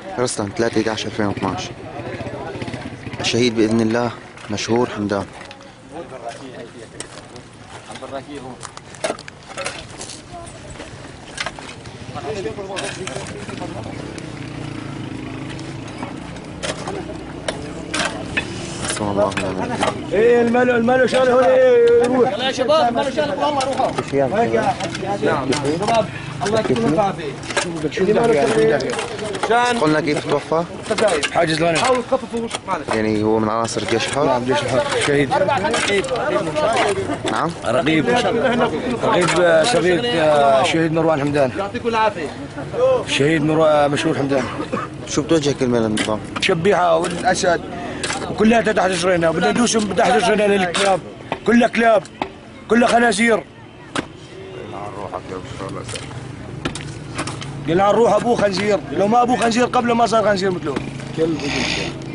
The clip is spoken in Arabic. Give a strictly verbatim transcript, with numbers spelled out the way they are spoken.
رستم ثلاثة أحد عشر ألفين واثناشر. الشهيد بإذن الله مشهور حمدان. حسبنا الله ونعم الوكيل. ايه الملو الملو شغله هون يروح. يلا يا شباب الملو شغله والله روحوا. هيك يا نعم شباب الله يكتب لك عافيه. شان قلنا كيف توفى؟ حاجز لنا حاول تخففوا معلش. يعني هو من عناصر الجيش الحر؟ نعم جيش الحر شهيد. نعم رقيب رقيب شقيق الشهيد مروان حمدان. يعطيكم العافيه. الشهيد مشهور حمدان. شو بتوجه كلمة للنظام؟ شبيحه والاسد وكلها تحت رجلينا، بدنا ندوسهم تحت رجلينا للكلاب، كلها كلاب كلها خنازير. قلنا نروح ابوه خنزير، لو ما ابوه خنزير قبله ما صار خنزير مثله. كلب